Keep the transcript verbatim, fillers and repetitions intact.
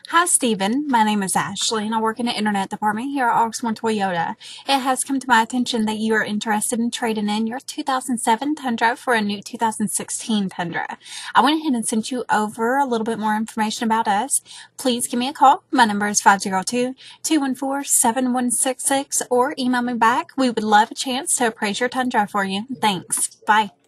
Hi, Stephen. My name is Ashley, and I work in the Internet department here at Oxmoor Toyota. It has come to my attention that you are interested in trading in your two thousand seven Tundra for a new two thousand sixteen Tundra. I went ahead and sent you over a little bit more information about us. Please give me a call. My number is five zero two, two one four, seven one six six or email me back. We would love a chance to appraise your Tundra for you. Thanks. Bye.